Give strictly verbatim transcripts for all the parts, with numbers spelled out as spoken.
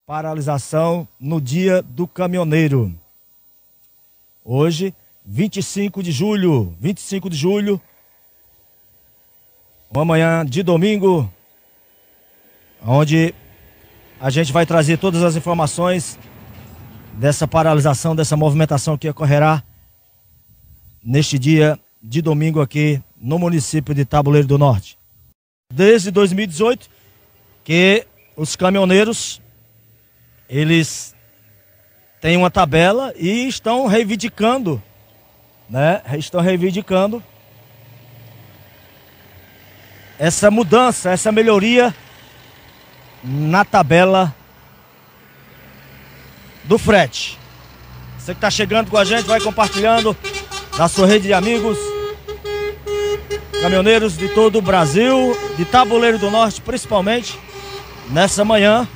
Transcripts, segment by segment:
paralisação no Dia do Caminhoneiro. Hoje, vinte e cinco de julho, vinte e cinco de julho, uma manhã de domingo, onde a gente vai trazer todas as informações dessa paralisação, dessa movimentação que ocorrerá neste dia de domingo aqui no município de Tabuleiro do Norte. Desde dois mil e dezoito que os caminhoneiros, eles têm uma tabela e estão reivindicando, né? Estão reivindicando essa mudança, essa melhoria na tabela do frete. Você que está chegando com a gente, vai compartilhando na sua rede de amigos, caminhoneiros de todo o Brasil, de Tabuleiro do Norte principalmente, nessa manhã,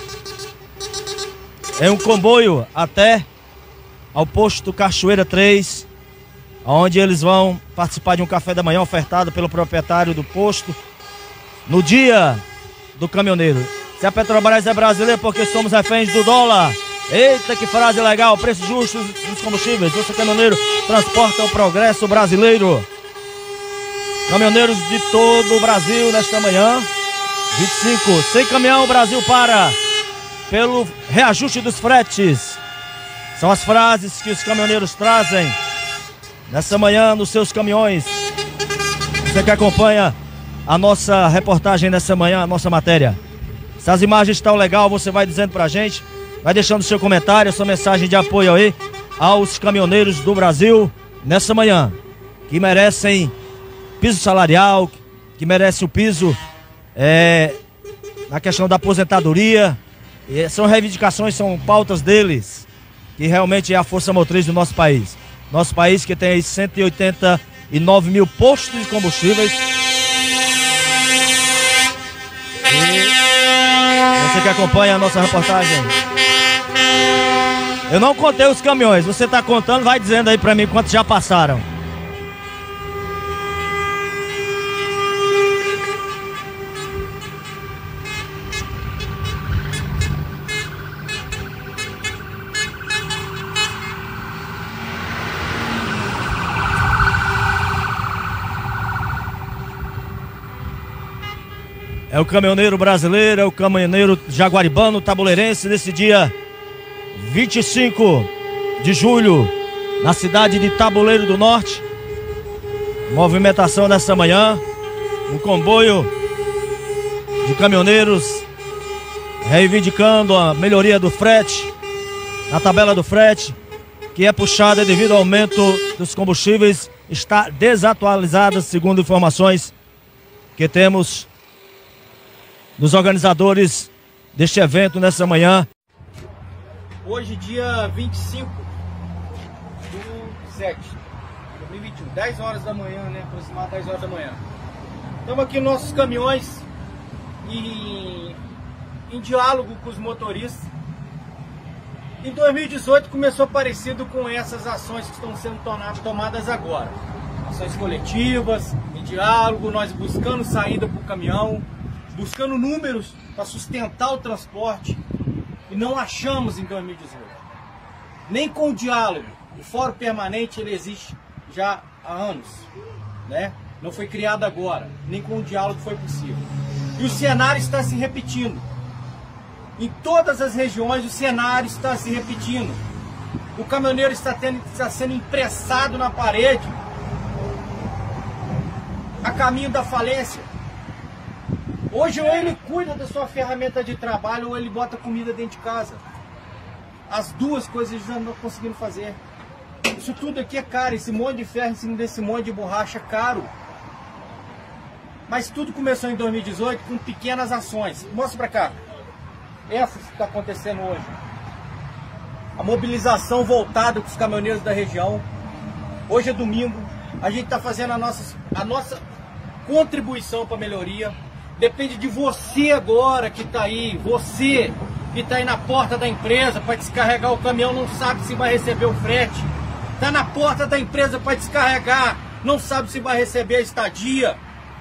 em um comboio até ao posto Cachoeira três, onde eles vão participar de um café da manhã ofertado pelo proprietário do posto, no Dia do Caminhoneiro. Se a Petrobras é brasileira porque somos reféns do dólar. Eita, que frase legal, preço justo dos combustíveis. Você, caminhoneiro, transporta o progresso brasileiro. Caminhoneiros de todo o Brasil nesta manhã, vinte e cinco, sem caminhão o Brasil para, pelo reajuste dos fretes. São as frases que os caminhoneiros trazem nessa manhã nos seus caminhões. Você que acompanha a nossa reportagem nessa manhã, a nossa matéria. Se as imagens estão legal, você vai dizendo pra gente, vai deixando seu comentário, sua mensagem de apoio aí aos caminhoneiros do Brasil nessa manhã, que merecem piso salarial, que merecem o piso é, na questão da aposentadoria. E são reivindicações, são pautas deles, que realmente é a força motriz do nosso país. Nosso país que tem aí cento e oitenta e nove mil postos de combustíveis. E você que acompanha a nossa reportagem, eu não contei os caminhões, você está contando, vai dizendo aí para mim quantos já passaram. É o caminhoneiro brasileiro, é o caminhoneiro jaguaribano, tabuleirense, nesse dia vinte e cinco de julho, na cidade de Tabuleiro do Norte. Movimentação nessa manhã, um comboio de caminhoneiros reivindicando a melhoria do frete, a tabela do frete, que é puxada devido ao aumento dos combustíveis, está desatualizada, segundo informações que temos dos organizadores deste evento nessa manhã. Hoje, dia vinte e cinco do sete de dois mil e vinte e um, dez horas da manhã, né? Aproximadamente dez horas da manhã. Estamos aqui nos nossos caminhões e em diálogo com os motoristas. Em dois mil e dezoito começou parecido com essas ações que estão sendo tomadas agora. Ações coletivas, em diálogo, nós buscando saída para o caminhão, buscando números para sustentar o transporte, e não achamos em dois mil e dezoito. Nem com o diálogo. O Fórum Permanente ele existe já há anos, né? Não foi criado agora, nem com o diálogo foi possível. E o cenário está se repetindo. Em todas as regiões o cenário está se repetindo. O caminhoneiro está, tendo, está sendo impressado na parede a caminho da falência. Hoje ou ele cuida da sua ferramenta de trabalho ou ele bota comida dentro de casa. As duas coisas eles já não estão conseguindo fazer. Isso tudo aqui é caro, esse monte de ferro em cima desse monte de borracha é caro. Mas tudo começou em dois mil e dezoito com pequenas ações. Mostra pra cá. Essa que está acontecendo hoje. A mobilização voltada com os caminhoneiros da região. Hoje é domingo. A gente está fazendo a nossa, a nossa contribuição para a melhoria. Depende de você agora que está aí, você que está aí na porta da empresa para descarregar o caminhão, não sabe se vai receber o frete. Está na porta da empresa para descarregar, não sabe se vai receber a estadia.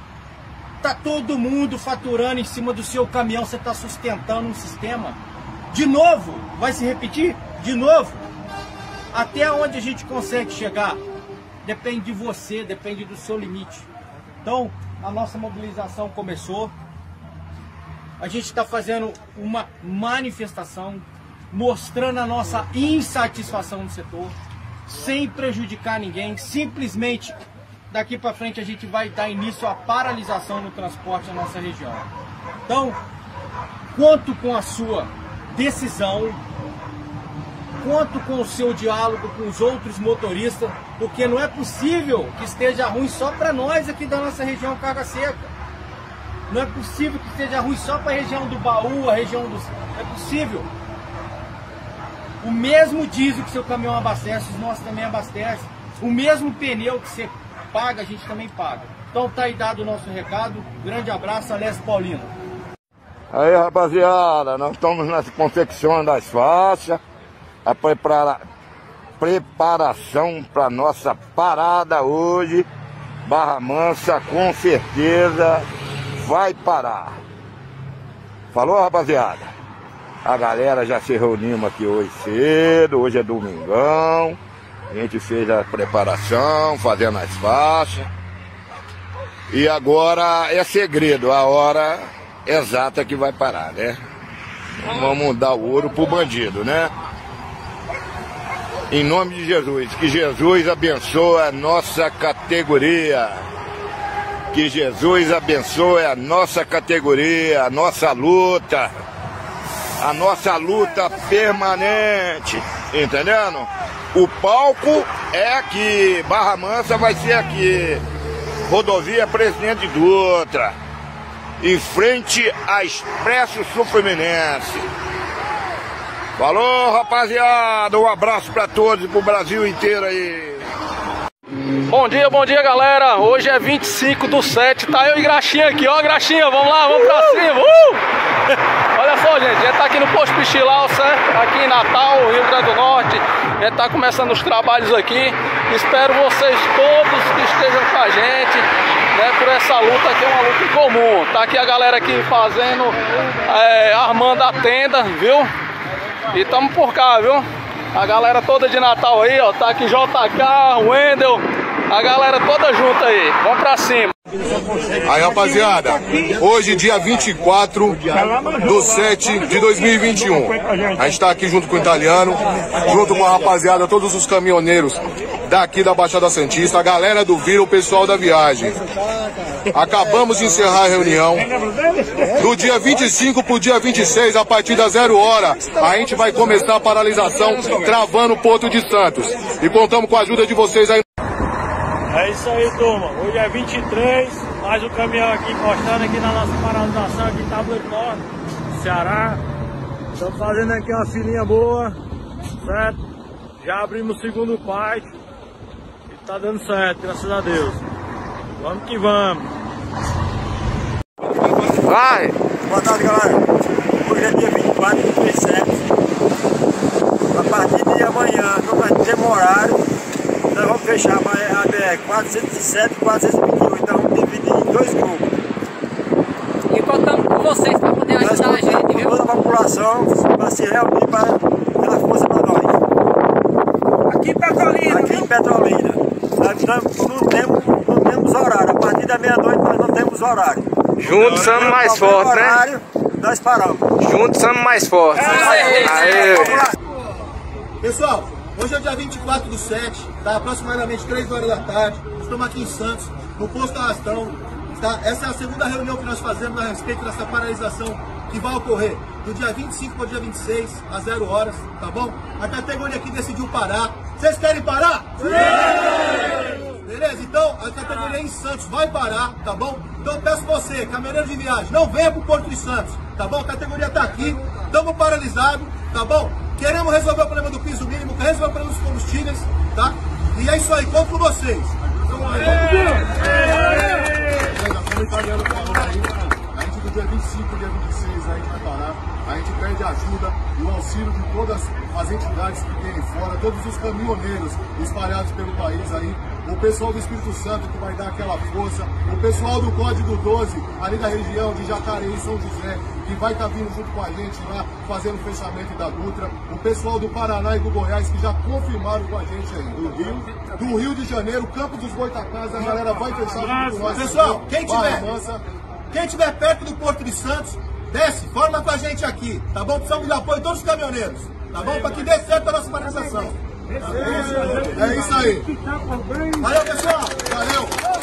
Está todo mundo faturando em cima do seu caminhão, você está sustentando um sistema De novo, vai se repetir? De novo? Até onde a gente consegue chegar? Depende de você, depende do seu limite. Então, a nossa mobilização começou. A gente está fazendo uma manifestação, mostrando a nossa insatisfação no setor, sem prejudicar ninguém. Simplesmente, daqui para frente, a gente vai dar início à paralisação no transporte na nossa região. Então, conto com a sua decisão, conto com o seu diálogo com os outros motoristas, porque não é possível que esteja ruim só para nós aqui da nossa região Carga Seca. Não é possível que esteja ruim só para a região do Baú, a região dos... Não é possível. O mesmo diesel que seu caminhão abastece, os nossos também abastecem. O mesmo pneu que você paga, a gente também paga. Então tá aí dado o nosso recado. Grande abraço, Alessio Paulino. Aí, rapaziada, nós estamos na confecção das faixas. A prepara... preparação para nossa parada hoje. Barra Mansa, com certeza, vai parar. Falou, rapaziada? A galera já se reunimos aqui hoje cedo. Hoje é domingão. A gente fez a preparação, fazendo as faixas. E agora é segredo, a hora exata que vai parar, né? Vamos dar o ouro pro bandido, né? Em nome de Jesus, que Jesus abençoe a nossa categoria. Que Jesus abençoe a nossa categoria, a nossa luta. A nossa luta permanente, entendendo? O palco é aqui, Barra Mansa vai ser aqui. Rodovia Presidente Dutra, em frente a Expresso Sul Fluminense. Falou, rapaziada, um abraço pra todos e pro Brasil inteiro aí. Bom dia, bom dia, galera. Hoje é vinte e cinco do sete, tá eu e Graxinha aqui, ó, Graxinha, vamos lá, vamos pra cima. Uh! Olha só, gente, a gente tá aqui no Posto Pichilau, certo? Aqui em Natal, Rio Grande do Norte. A gente tá começando os trabalhos aqui. Espero vocês todos que estejam com a gente, né, por essa luta que é uma luta comum. Tá aqui a galera aqui fazendo, é, armando a tenda, viu? E tamo por cá, viu? A galera toda de Natal aí, ó, tá aqui J K, Wendel, a galera toda junta aí. Vamos pra cima. Aí, rapaziada, hoje dia vinte e quatro do sete de dois mil e vinte e um, a gente tá aqui junto com o italiano, junto com a rapaziada, todos os caminhoneiros daqui da Baixada Santista, a galera do Vira, o pessoal da viagem. Acabamos de encerrar a reunião. Do dia vinte e cinco pro dia vinte e seis, a partir das zero hora, a gente vai começar a paralisação travando o Porto de Santos. E contamos com a ajuda de vocês aí. É isso aí, turma. Hoje é vinte e três, mais um caminhão aqui encostando aqui na nossa paralisação aqui em Tabuleiro Norte, Ceará. Estamos fazendo aqui uma filinha boa, certo? Já abrimos o segundo parte e tá dando certo, graças a Deus. Vamos que vamos. Vai! Boa tarde, galera. Hoje é dia vinte e quatro do sete. A partir de amanhã, não vai ter horário. Nós vamos fechar a B R quatrocentos e sete e quatrocentos e vinte e oito, então vamos dividir em dois grupos. E contamos com vocês para poder ajudar a gente, viu? Toda a população vai se reunir para dar força para nós. Aqui em Petrolina. Aqui em Petrolina. Nós não, não, temos, não temos horário. A partir da meia-noite nós não temos horário. Juntos somos mais fortes, né? Horário, nós paramos. Juntos somos mais fortes. É, Aê. Pessoal, hoje é o dia vinte e quatro do sete, tá? Aproximadamente três horas da tarde. Estamos aqui em Santos, no posto Arrastão. Tá? Essa é a segunda reunião que nós fazemos a respeito dessa paralisação que vai ocorrer do dia vinte e cinco para o dia vinte e seis, às zero horas, tá bom? A categoria aqui decidiu parar. Vocês querem parar? Sim! Beleza? Então, a categoria em Santos vai parar, tá bom? Então eu peço você, caminhoneiro de viagem, não venha pro Porto de Santos, tá bom? A categoria tá aqui, estamos paralisados, tá bom? Queremos resolver o problema do piso mínimo, queremos resolver o problema dos combustíveis, tá? E é isso aí, conto com vocês. Então, aí, como o italiano falou aí, a gente do dia vinte e cinco, dia vinte e seis, a gente vai parar. A gente pede ajuda e o auxílio de todas as entidades que tem fora, todos os caminhoneiros espalhados pelo país aí, o pessoal do Espírito Santo que vai dar aquela força, o pessoal do Código doze, ali da região de Jacareí e São José, que vai estar vindo junto com a gente lá, fazendo o fechamento da Dutra, o pessoal do Paraná e do Goiás, que já confirmaram com a gente aí, do Rio, do Rio de Janeiro, Campo dos Goitacazes, a galera vai fechar junto com nós. Pessoal, quem tiver, quem tiver perto do Porto de Santos, desce, forma com a gente aqui, tá bom? Precisamos de apoio de todos os caminhoneiros, tá bom? Para que dê certo a nossa paralisação. É isso aí. Valeu, pessoal. Valeu.